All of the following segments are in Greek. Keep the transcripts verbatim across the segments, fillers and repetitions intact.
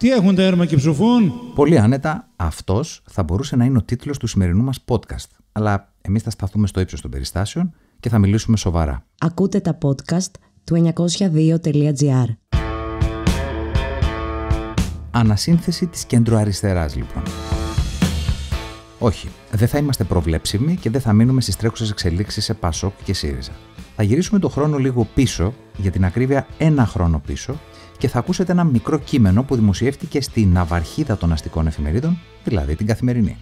Τι έχουν τα έρμα και ψοφούν. Πολύ άνετα, αυτός θα μπορούσε να είναι ο τίτλος του σημερινού μας podcast. Αλλά εμείς θα σταθούμε στο ύψος των περιστάσεων και θα μιλήσουμε σοβαρά. Ακούτε τα podcast του εννιακόσια δύο τελεία τζι άρ. Ανασύνθεση της κεντροαριστεράς, λοιπόν. Όχι, δεν θα είμαστε προβλέψιμοι και δεν θα μείνουμε στις τρέχουσες εξελίξεις σε Πασόκ και ΣΥΡΙΖΑ. Θα γυρίσουμε το χρόνο λίγο πίσω, για την ακρίβεια ένα χρόνο πίσω, και θα ακούσετε ένα μικρό κείμενο που δημοσιεύτηκε στη ναυαρχίδα των αστικών εφημερίδων, δηλαδή την Καθημερινή.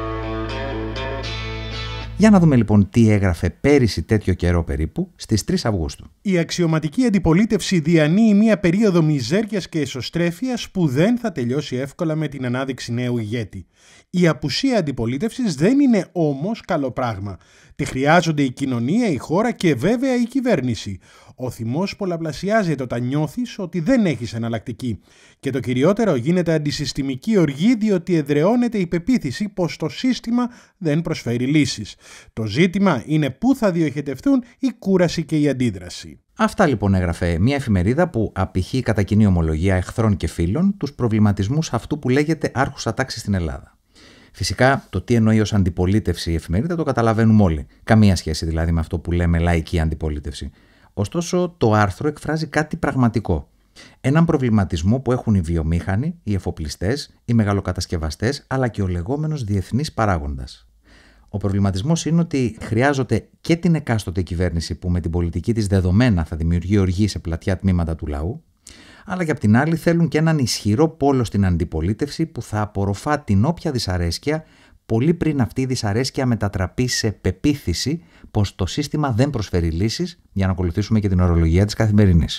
Για να δούμε λοιπόν τι έγραφε πέρυσι τέτοιο καιρό περίπου, στις τρεις Αυγούστου. Η αξιωματική αντιπολίτευση διανύει μια περίοδο μιζέριας και εσωστρέφειας που δεν θα τελειώσει εύκολα με την ανάδειξη νέου ηγέτη. Η απουσία αντιπολίτευσης δεν είναι όμως καλό πράγμα. Τη χρειάζονται η κοινωνία, η χώρα και βέβαια η κυβέρνηση. Ο θυμός πολλαπλασιάζεται όταν νιώθεις ότι δεν έχεις εναλλακτική. Και το κυριότερο, γίνεται αντισυστημική οργή διότι εδραιώνεται η πεποίθηση πως το σύστημα δεν προσφέρει λύσεις. Το ζήτημα είναι πού θα διοχετευτούν η κούραση και η αντίδραση. Αυτά λοιπόν έγραφε μια εφημερίδα που απηχεί κατά κοινή ομολογία εχθρών και φίλων τους προβληματισμούς αυτού που λέγεται άρχουσα τάξη στην Ελλάδα. Φυσικά, το τι εννοεί ως αντιπολίτευση η εφημερίδα το καταλαβαίνουμε όλοι. Καμία σχέση δηλαδή με αυτό που λέμε λαϊκή αντιπολίτευση. Ωστόσο, το άρθρο εκφράζει κάτι πραγματικό. Έναν προβληματισμό που έχουν οι βιομήχανοι, οι εφοπλιστές, οι μεγαλοκατασκευαστές, αλλά και ο λεγόμενος διεθνής παράγοντας. Ο προβληματισμός είναι ότι χρειάζεται και την εκάστοτε κυβέρνηση που με την πολιτική της δεδομένα θα δημιουργεί οργή σε πλατιά τμήματα του λαού, αλλά και απ' την άλλη θέλουν και έναν ισχυρό πόλο στην αντιπολίτευση που θα απορροφά την όποια δυσαρέσκεια πολύ πριν αυτή η δυσαρέσκεια μετατραπεί σε πεποίθηση πως το σύστημα δεν προσφέρει λύσεις, για να ακολουθήσουμε και την ορολογία της Καθημερινής.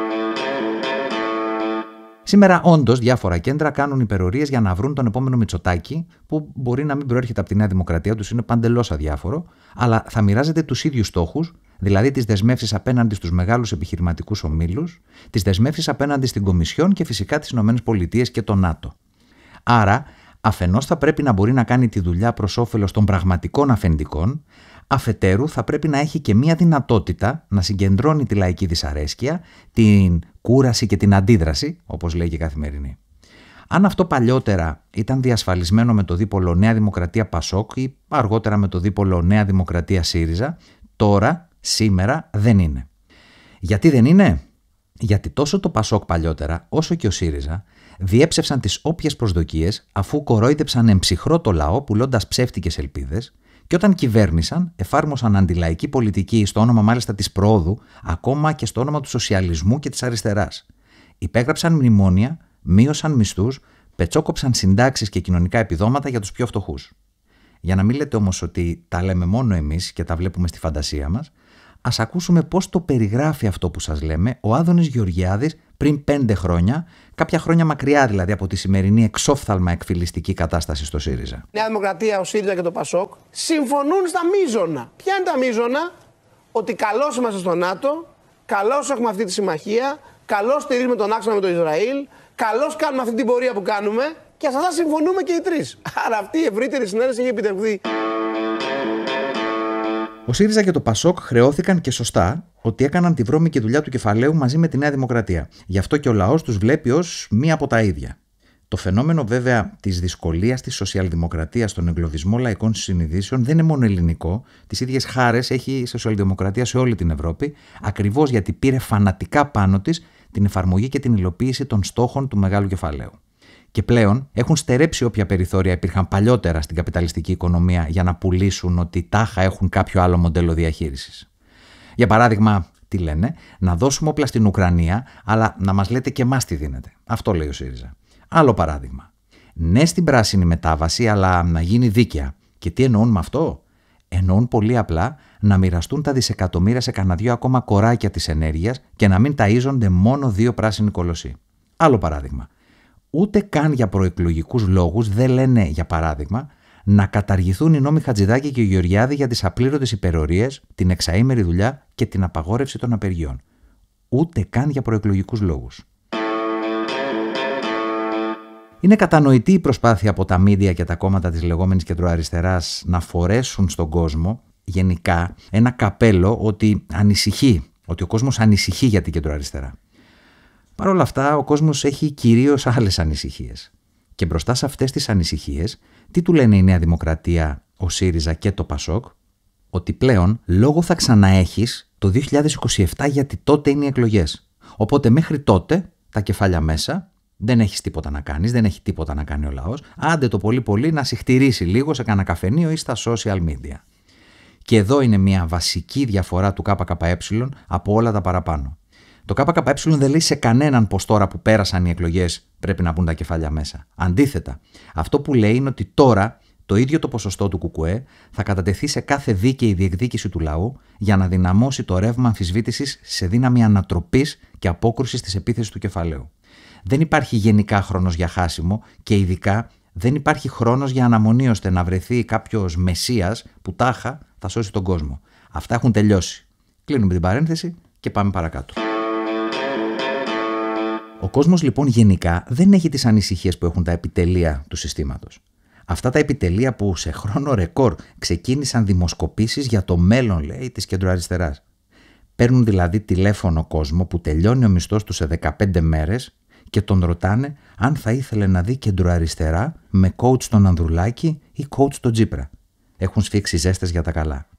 Σήμερα, όντως, διάφορα κέντρα κάνουν υπερορίες για να βρουν τον επόμενο Μητσοτάκη, που μπορεί να μην προέρχεται από τη Νέα Δημοκρατία, τους είναι παντελώς αδιάφορο, αλλά θα μοιράζεται τους ίδιους στόχους, δηλαδή τις δεσμεύσεις απέναντι στους μεγάλους επιχειρηματικούς ομίλους, τις δεσμεύσεις απέναντι στην Κομισιόν και φυσικά τις ΗΠΑ και το ΝΑΤΟ. Άρα, αφενός θα πρέπει να μπορεί να κάνει τη δουλειά προς όφελος των πραγματικών αφεντικών, αφετέρου θα πρέπει να έχει και μία δυνατότητα να συγκεντρώνει τη λαϊκή δυσαρέσκεια, την κούραση και την αντίδραση, όπως λέει και η Καθημερινή. Αν αυτό παλιότερα ήταν διασφαλισμένο με το δίπολο Νέα Δημοκρατία Πασόκ ή αργότερα με το δίπολο Νέα Δημοκρατία ΣΥΡΙΖΑ, τώρα, σήμερα δεν είναι. Γιατί δεν είναι? Γιατί τόσο το Πασόκ παλιότερα όσο και ο ΣΥΡΙΖΑ διέψευσαν τις όποιες προσδοκίες αφού κορόιδεψαν εμψυχρό το λαό πουλώντας ψεύτικες ελπίδες και όταν κυβέρνησαν εφάρμοσαν αντιλαϊκή πολιτική στο όνομα μάλιστα της προόδου, ακόμα και στο όνομα του σοσιαλισμού και της αριστεράς. Υπέγραψαν μνημόνια, μείωσαν μισθούς, πετσόκοψαν συντάξεις και κοινωνικά επιδόματα για τους πιο φτωχούς. Για να μην λέτε όμως ότι τα λέμε μόνο εμείς και τα βλέπουμε στη φαντασία μας, ας ακούσουμε πώς το περιγράφει αυτό που σας λέμε ο Άδωνης Γεωργιάδης πριν πέντε χρόνια, κάποια χρόνια μακριά δηλαδή από τη σημερινή εξόφθαλμα εκφυλιστική κατάσταση στο ΣΥΡΙΖΑ. Η Νέα Δημοκρατία, ο ΣΥΡΙΖΑ και το ΠΑΣΟΚ συμφωνούν στα μείζωνα. Ποια είναι τα μείζωνα? Ότι καλώς είμαστε στο ΝΑΤΟ, καλώς έχουμε αυτή τη συμμαχία, καλώς στηρίζουμε τον άξονα με το Ισραήλ, καλώς κάνουμε αυτή την πορεία που κάνουμε και σε αυτά συμφωνούμε και οι τρεις. Άρα αυτή η ευρύτερη συνένεση έχει επιτευχθεί. Ο ΣΥΡΙΖΑ και το ΠΑΣΟΚ χρεώθηκαν και σωστά ότι έκαναν τη βρώμικη δουλειά του κεφαλαίου μαζί με τη Νέα Δημοκρατία. Γι' αυτό και ο λαός τους βλέπει ως μία από τα ίδια. Το φαινόμενο βέβαια της δυσκολίας της σοσιαλδημοκρατίας στον εγκλωβισμό λαϊκών συνειδήσεων δεν είναι μόνο ελληνικό. Τις ίδιες χάρες έχει η σοσιαλδημοκρατία σε όλη την Ευρώπη, ακριβώς γιατί πήρε φανατικά πάνω της την εφαρμογή και την υλοποίηση των στόχων του μεγάλου κεφαλαίου. Και πλέον έχουν στερέψει όποια περιθώρια υπήρχαν παλιότερα στην καπιταλιστική οικονομία για να πουλήσουν ότι τάχα έχουν κάποιο άλλο μοντέλο διαχείρισης. Για παράδειγμα, τι λένε, να δώσουμε όπλα στην Ουκρανία, αλλά να μας λέτε και εμάς τι δίνετε. Αυτό λέει ο ΣΥΡΙΖΑ. Άλλο παράδειγμα. Ναι στην πράσινη μετάβαση, αλλά να γίνει δίκαια. Και τι εννοούν με αυτό? Εννοούν πολύ απλά να μοιραστούν τα δισεκατομμύρια σε κανένα δυο ακόμα κοράκια της ενέργειας και να μην ταΐζονται μόνο δύο πράσινοι κολοσσοί. Άλλο παράδειγμα. Ούτε καν για προεκλογικούς λόγους δεν λένε, για παράδειγμα, να καταργηθούν οι νόμοι Χατζηδάκη και Γεωργιάδη για τις απλήρωτες υπερορίες, την εξαήμερη δουλειά και την απαγόρευση των απεργιών. Ούτε καν για προεκλογικούς λόγους. Είναι κατανοητή η προσπάθεια από τα μίντια και τα κόμματα της λεγόμενης κεντροαριστεράς να φορέσουν στον κόσμο γενικά ένα καπέλο ότι ανησυχεί, ότι ο κόσμος ανησυχεί για την κεντροαριστερά. Παρ' όλα αυτά, ο κόσμος έχει κυρίως άλλες ανησυχίες. Και μπροστά σε αυτές τις ανησυχίες, τι του λένε η Νέα Δημοκρατία, ο ΣΥΡΙΖΑ και το ΠΑΣΟΚ? Ότι πλέον λόγο θα ξαναέχεις το δύο χιλιάδες είκοσι επτά, γιατί τότε είναι οι εκλογές. Οπότε μέχρι τότε τα κεφάλια μέσα, δεν έχεις τίποτα να κάνεις, δεν έχει τίποτα να κάνει ο λαός. Άντε το πολύ πολύ να συχτηρίσει λίγο σε κανένα καφενείο ή στα social media. Και εδώ είναι μια βασική διαφορά του ΚΚΕ από όλα τα παραπάνω. Το ΚΚΕ δεν λέει σε κανέναν πως τώρα που πέρασαν οι εκλογές πρέπει να μπουν τα κεφάλια μέσα. Αντίθετα, αυτό που λέει είναι ότι τώρα το ίδιο το ποσοστό του ΚΚΕ θα κατατεθεί σε κάθε δίκαιη διεκδίκηση του λαού για να δυναμώσει το ρεύμα αμφισβήτησης σε δύναμη ανατροπής και απόκρουσης της επίθεσης του κεφαλαίου. Δεν υπάρχει γενικά χρόνος για χάσιμο και ειδικά δεν υπάρχει χρόνος για αναμονή ώστε να βρεθεί κάποιος μεσσίας που τάχα θα σώσει τον κόσμο. Αυτά έχουν τελειώσει. Κλείνουμε την παρένθεση και πάμε παρακάτω. Ο κόσμος λοιπόν γενικά δεν έχει τις ανησυχίες που έχουν τα επιτελεία του συστήματος. Αυτά τα επιτελεία που σε χρόνο ρεκόρ ξεκίνησαν δημοσκοπήσεις για το μέλλον, λέει, της κεντροαριστεράς. Παίρνουν δηλαδή τηλέφωνο κόσμο που τελειώνει ο μισθός του σε δεκαπέντε μέρες και τον ρωτάνε αν θα ήθελε να δει κεντροαριστερά με coach τον Ανδρουλάκη ή coach τον Τσίπρα. Έχουν σφίξει ζέστες για τα καλά.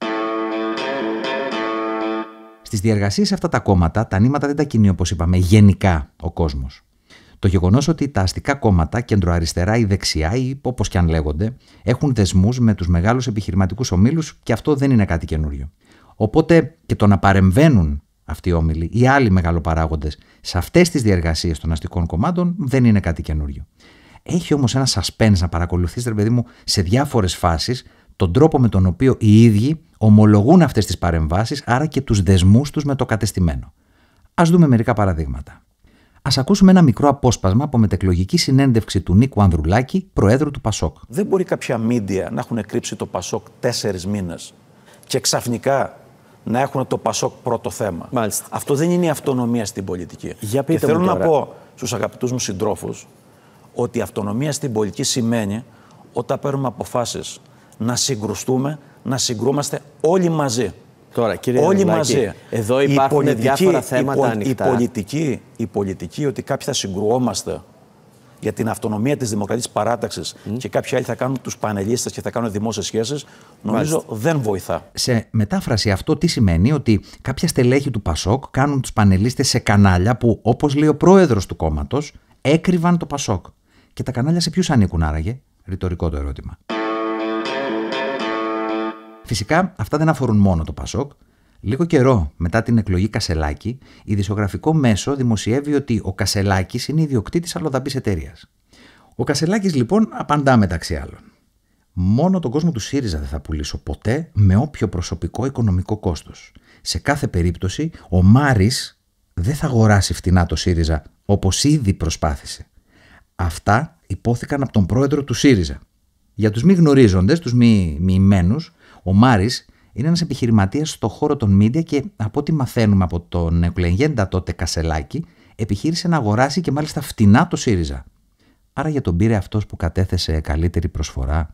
Στις διεργασίες αυτά τα κόμματα, τα νήματα δεν τα κινεί, όπως είπαμε, γενικά ο κόσμος. Το γεγονός ότι τα αστικά κόμματα, κεντροαριστερά ή δεξιά ή όπως και αν λέγονται, έχουν δεσμούς με τους μεγάλους επιχειρηματικούς ομίλους και αυτό δεν είναι κάτι καινούριο. Οπότε και το να παρεμβαίνουν αυτοί οι όμιλοι ή άλλοι μεγαλοπαράγοντες σε αυτές τις διεργασίες των αστικών κομμάτων δεν είναι κάτι καινούριο. Έχει όμως ένα suspense να παρακολουθείς, ρε παιδί μου, σε διάφορες φάσεις τον τρόπο με τον οποίο οι ίδιοι ομολογούν αυτές τις παρεμβάσεις, άρα και τους δεσμούς τους με το κατεστημένο. Ας δούμε μερικά παραδείγματα. Ας ακούσουμε ένα μικρό απόσπασμα από μετεκλογική συνέντευξη του Νίκου Ανδρουλάκη, προέδρου του ΠΑΣΟΚ. Δεν μπορεί κάποια μίντια να έχουν κρύψει το ΠΑΣΟΚ τέσσερις μήνες και ξαφνικά να έχουν το ΠΑΣΟΚ πρώτο θέμα. Μάλιστα. Αυτό δεν είναι η αυτονομία στην πολιτική. Για πείτε και θέλω μου να τώρα. πω στους αγαπητούς μου συντρόφους ότι η αυτονομία στην πολιτική σημαίνει όταν παίρνουμε αποφάσεις να συγκρουστούμε, να συγκρούμαστε όλοι μαζί. Τώρα, κύριε όλοι Ανδρουλάκη, μαζί. εδώ υπάρχουν πολιτική, διάφορα θέματα η, ανοιχτά. Η πολιτική, η πολιτική ότι κάποιοι θα συγκρουόμαστε για την αυτονομία της Δημοκρατικής Παράταξης mm. και κάποιοι άλλοι θα κάνουν τους πανελίστες και θα κάνουν δημόσιες σχέσεις, νομίζω Μάλιστα. δεν βοηθά. Σε μετάφραση αυτό τι σημαίνει? Ότι κάποια στελέχη του ΠΑΣΟΚ κάνουν τους πανελίστες σε κανάλια που, όπως λέει ο πρόεδρος του κόμματος, έκρυβαν το ΠΑΣΟΚ. Και τα κανάλια σε ποιους ανήκουν άραγε? Ρητορικό το ερώτημα. Φυσικά αυτά δεν αφορούν μόνο το ΠΑΣΟΚ. Λίγο καιρό μετά την εκλογή Κασελάκη, ειδησιογραφικό μέσο δημοσιεύει ότι ο Κασελάκης είναι ιδιοκτήτης αλλοδαπής εταιρείας. Ο Κασελάκης λοιπόν απαντά μεταξύ άλλων. Μόνο τον κόσμο του ΣΥΡΙΖΑ δεν θα πουλήσω ποτέ με όποιο προσωπικό οικονομικό κόστος. Σε κάθε περίπτωση ο Μάρης δεν θα αγοράσει φτηνά το ΣΥΡΙΖΑ όπως ήδη προσπάθησε. Αυτά υπόθηκαν από τον πρόεδρο του ΣΥΡΙΖΑ. Για τους μη γνωρίζοντες, τους μη μοιημένους, ο Μάρης είναι ένας επιχειρηματίας στο χώρο των media και από ό,τι μαθαίνουμε από τον εκλεγέντα τότε Κασελάκη, επιχείρησε να αγοράσει και μάλιστα φτηνά το ΣΥΡΙΖΑ. Άρα για τον πήρε αυτός που κατέθεσε καλύτερη προσφορά.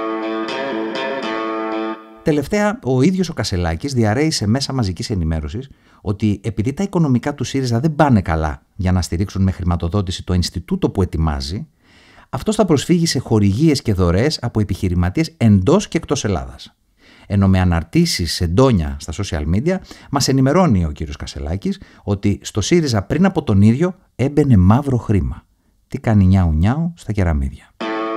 Τελευταία, ο ίδιος ο Κασελάκης διαρρέει σε μέσα μαζικής ενημέρωσης ότι επειδή τα οικονομικά του ΣΥΡΙΖΑ δεν πάνε καλά για να στηρίξουν με χρηματοδότηση το Ινστιτούτο που ετοιμάζει, αυτός θα προσφύγει σε χορηγίες και δωρεές από επιχειρηματίες εντός και εκτός Ελλάδας. Ενώ με αναρτήσεις εντόνια στα social media μας ενημερώνει ο κύριος Κασελάκης ότι στο ΣΥΡΙΖΑ πριν από τον ίδιο έμπαινε μαύρο χρήμα. Τι κάνει νιάου νιάου στα κεραμίδια.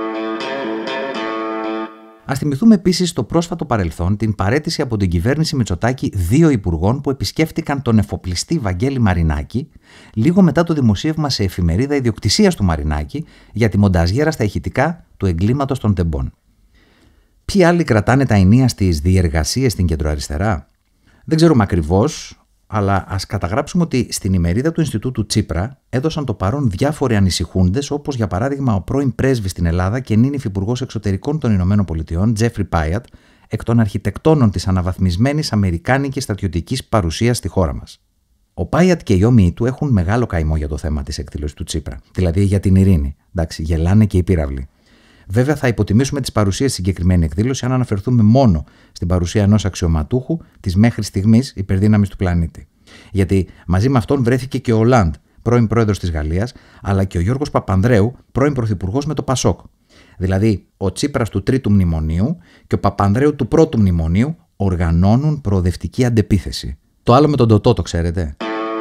Ας θυμηθούμε επίσης στο πρόσφατο παρελθόν την παραίτηση από την κυβέρνηση Μητσοτάκη δύο υπουργών που επισκέφτηκαν τον εφοπλιστή Βαγγέλη Μαρινάκη λίγο μετά το δημοσίευμα σε εφημερίδα ιδιοκτησίας του Μαρινάκη για τη μονταζιέρα στα ηχητικά του εγκλήματος των τεμπών. Ποιοι άλλοι κρατάνε τα ενία στις διεργασίες στην κεντροαριστερά? Δεν ξέρουμε ακριβώς, αλλά ας καταγράψουμε ότι στην ημερίδα του Ινστιτούτου Τσίπρα έδωσαν το παρόν διάφοροι ανησυχούντες, όπως για παράδειγμα ο πρώην πρέσβης στην Ελλάδα και νυν υφυπουργός εξωτερικών των Ηνωμένων Πολιτειών, Τζέφρι Πάιατ, εκ των αρχιτεκτόνων της αναβαθμισμένης αμερικάνικης στρατιωτικής παρουσίας στη χώρα μας. Ο Πάιατ και οι όμοιοι του έχουν μεγάλο καημό για το θέμα της εκδήλωσης του Τσίπρα, δηλαδή για την ειρήνη. Εντάξει, γελάνε και οι πύραυλοι. Βέβαια, θα υποτιμήσουμε τις παρουσίες στη συγκεκριμένη εκδήλωση αν αναφερθούμε μόνο στην παρουσία ενός αξιωματούχου της μέχρι στιγμής υπερδύναμης του πλανήτη. Γιατί μαζί με αυτόν βρέθηκε και ο Ολάντ, πρώην πρόεδρος της Γαλλίας, αλλά και ο Γιώργος Παπανδρέου, πρώην πρωθυπουργός με το Πασόκ. Δηλαδή, ο Τσίπρας του τρίτου μνημονίου και ο Παπανδρέου του πρώτου μνημονίου οργανώνουν προοδευτική αντεπίθεση. Το άλλο με τον Τωτό το ξέρετε.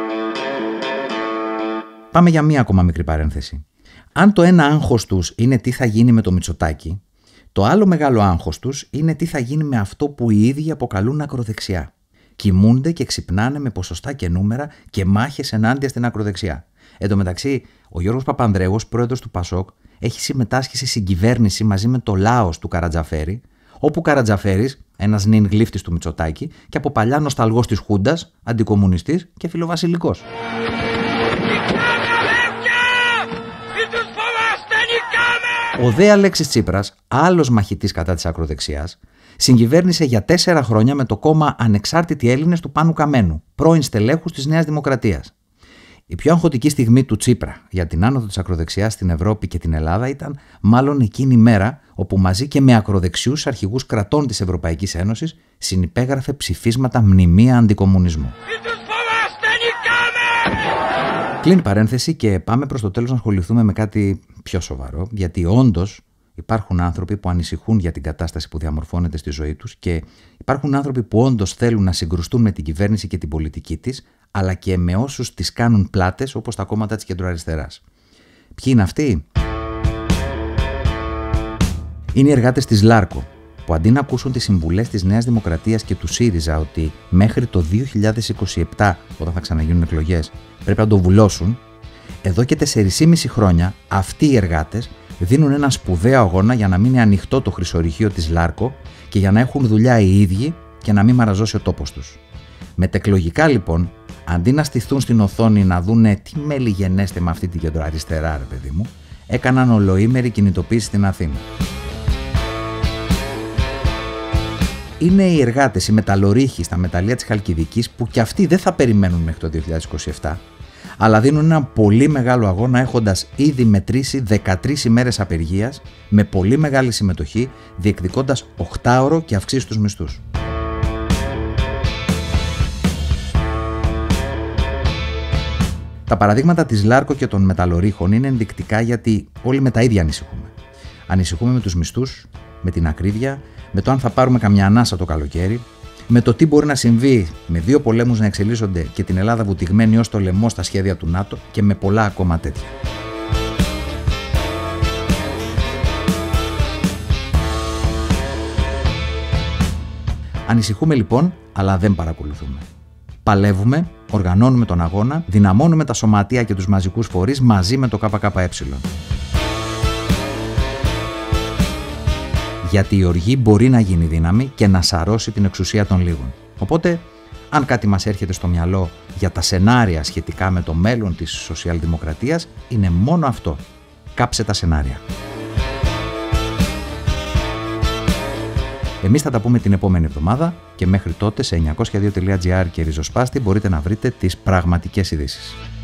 Πάμε για μία ακόμα μικρή παρένθεση. Αν το ένα άγχος τους είναι τι θα γίνει με το Μητσοτάκη, το άλλο μεγάλο άγχος τους είναι τι θα γίνει με αυτό που οι ίδιοι αποκαλούν ακροδεξιά. Κοιμούνται και ξυπνάνε με ποσοστά και νούμερα και μάχες ενάντια στην ακροδεξιά. Εν τω μεταξύ, ο Γιώργος Παπανδρέου, πρόεδρος του Πασόκ, έχει συμμετάσχει σε συγκυβέρνηση μαζί με το Λάος του Καρατζαφέρη, όπου ο Καρατζαφέρης, ένας νυν γλύφτης του Μητσοτάκη και από παλιά νοσταλγός της Χούντας, αντικομουνιστής και φιλοβασιλικός. Ο δε Αλέξης Τσίπρας, άλλος μαχητής κατά της ακροδεξιάς, συγκυβέρνησε για τέσσερα χρόνια με το κόμμα Ανεξάρτητοι Έλληνες του Πάνου Καμένου, πρώην στελέχους της Νέας Δημοκρατίας. Η πιο αγχωτική στιγμή του Τσίπρα για την άνοδο της ακροδεξιάς στην Ευρώπη και την Ελλάδα ήταν μάλλον εκείνη η μέρα όπου μαζί και με ακροδεξιούς αρχηγούς κρατών της Ευρωπαϊκής Ένωσης συνυπέγραφε ψηφίσματα μνημεία αντικομουνισμού. Κλείνει παρένθεση και πάμε προς το τέλος να ασχοληθούμε με κάτι πιο σοβαρό, γιατί όντως υπάρχουν άνθρωποι που ανησυχούν για την κατάσταση που διαμορφώνεται στη ζωή τους και υπάρχουν άνθρωποι που όντως θέλουν να συγκρουστούν με την κυβέρνηση και την πολιτική της, αλλά και με όσους τις κάνουν πλάτες, όπως τα κόμματα της κεντροαριστεράς. Ποιοι είναι αυτοί? Είναι οι εργάτες της Λάρκο, που αντί να ακούσουν τις συμβουλές της Νέας Δημοκρατίας και του ΣΥΡΙΖΑ ότι μέχρι το δύο χιλιάδες είκοσι επτά, όταν θα ξαναγίνουν εκλογές, πρέπει να το βουλώσουν, εδώ και τεσσεράμισι χρόνια αυτοί οι εργάτες δίνουν ένα σπουδαίο αγώνα για να μείνει ανοιχτό το χρυσορυχείο της Λάρκο και για να έχουν δουλειά οι ίδιοι και να μην μαραζώσει ο τόπος τους. Μετεκλογικά λοιπόν, αντί να στηθούν στην οθόνη να δούνε τι μέλη γενέστε με αυτή την κεντροαριστερά, ρε παιδί μου, έκαναν ολοήμερη κινητοποίηση στην Αθήνα. Είναι οι εργάτες, οι μεταλλορύχοι στα μεταλλεία της Χαλκιδικής που κι αυτοί δεν θα περιμένουν μέχρι το δύο χιλιάδες είκοσι επτά, αλλά δίνουν ένα πολύ μεγάλο αγώνα έχοντας ήδη μετρήσει δεκατρείς ημέρες απεργίας με πολύ μεγάλη συμμετοχή, διεκδικώντας οκτάωρο και αυξήσεις στους μισθούς. Τα παραδείγματα της Λάρκο και των μεταλλορύχων είναι ενδεικτικά γιατί όλοι με τα ίδια ανησυχούμε. Ανησυχούμε με τους μισθούς, με την ακρίβεια, με το αν θα πάρουμε καμιά ανάσα το καλοκαίρι, με το τι μπορεί να συμβεί με δύο πολέμους να εξελίσσονται και την Ελλάδα βουτυγμένη ως το λαιμό στα σχέδια του ΝΑΤΟ και με πολλά ακόμα τέτοια. Ανησυχούμε λοιπόν, αλλά δεν παρακολουθούμε. Παλεύουμε, οργανώνουμε τον αγώνα, δυναμώνουμε τα σωματεία και τους μαζικούς φορείς μαζί με το ΚΚΕ. Γιατί η οργή μπορεί να γίνει δύναμη και να σαρώσει την εξουσία των λίγων. Οπότε, αν κάτι μας έρχεται στο μυαλό για τα σενάρια σχετικά με το μέλλον της σοσιαλδημοκρατίας, είναι μόνο αυτό. Κάψε τα σενάρια. Εμείς θα τα πούμε την επόμενη εβδομάδα και μέχρι τότε σε εννιακόσια δύο τελεία τζι άρ και ριζοσπάστη μπορείτε να βρείτε τις πραγματικές ειδήσεις.